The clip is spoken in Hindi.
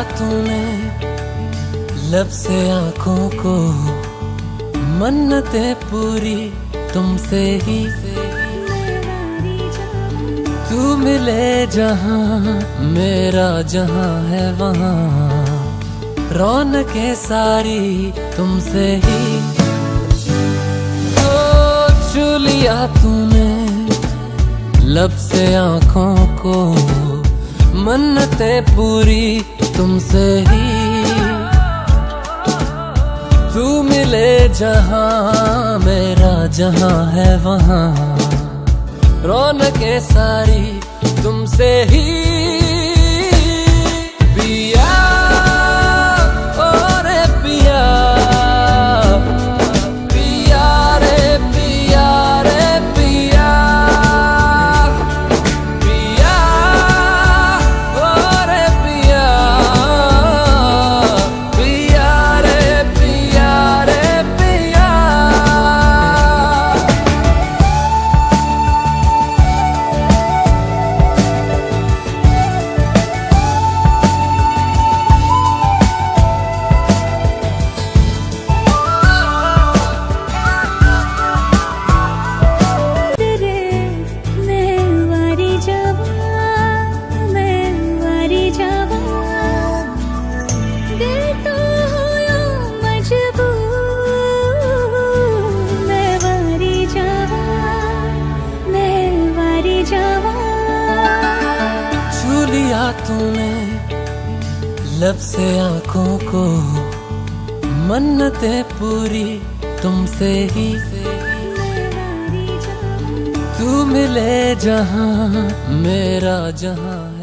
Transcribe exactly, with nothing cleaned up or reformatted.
तूने लब से आंखों को, मन्नतें पूरी तुमसे ही। तू मिले जहां मेरा जहां है वहां, रौनकें सारी तुमसे ही। तो छू लिया तूने लब से आंखों को, मन्नतें पूरी तुमसे ही। तू मिले जहां मेरा जहां है वहां, रौनकें सारी तुमसे ही। पिया ओ रे पिया, पिया रे पिया रे पिया, पिया ओ रे पिया, पिया रे पिया रे पिया। तूने लब से आंखों को, मन्नतें पूरी तुमसे ही। तू मिले जहां मेरा जहां है।